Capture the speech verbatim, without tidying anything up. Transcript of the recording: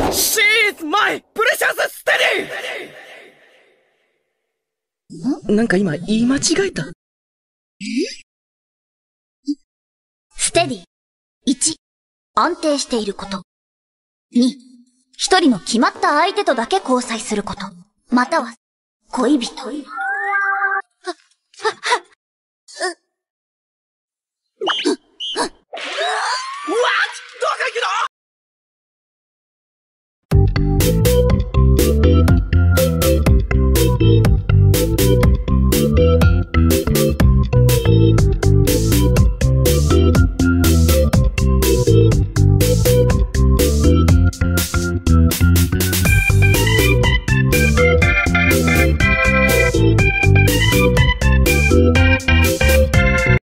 She is my precious steady! なんか今言い間違えた。 ステディ。いち、安定していること。に、一人の決まった相手とだけ交際すること。または、恋人。は、は、は、う、う、う、